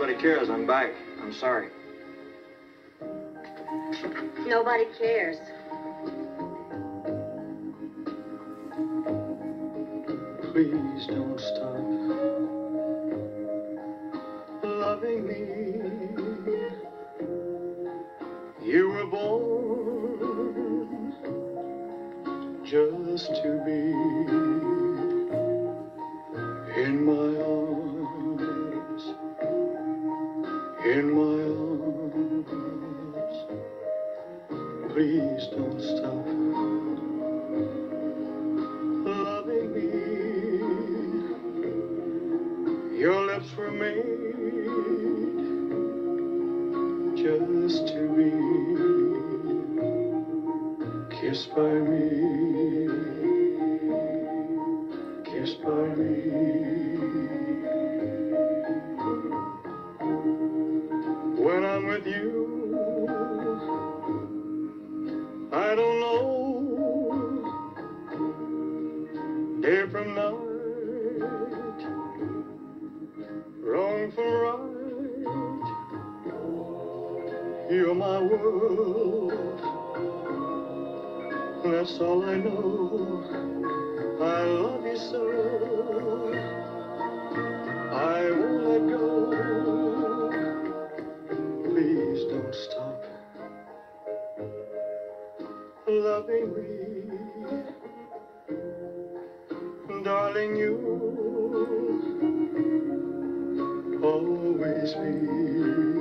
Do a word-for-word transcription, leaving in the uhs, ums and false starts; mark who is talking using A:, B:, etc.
A: nobody cares. I'm back. I'm sorry.
B: Nobody cares.
C: Please don't stop loving me. You were born just to be in my arms, in my arms. Please don't stop loving me. Your lips were made just to be kissed by me, kissed by me. When I'm with you, I don't know day from night, wrong from right. You're my world, that's all I know. I love you so, I won't let go. Please don't stop loving me. Darling, you'll always be